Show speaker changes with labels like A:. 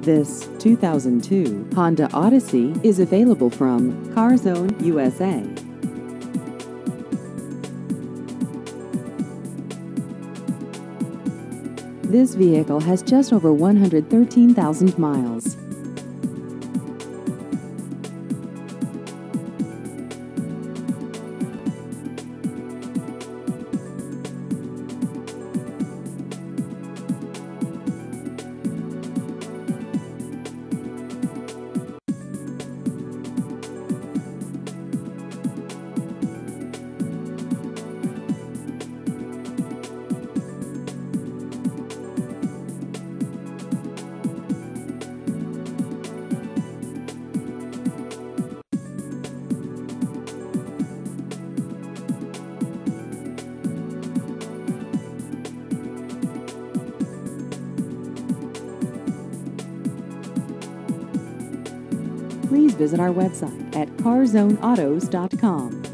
A: This 2002 Honda Odyssey is available from CarZone USA. This vehicle has just over 113,000 miles. Please visit our website at carzoneautos.com.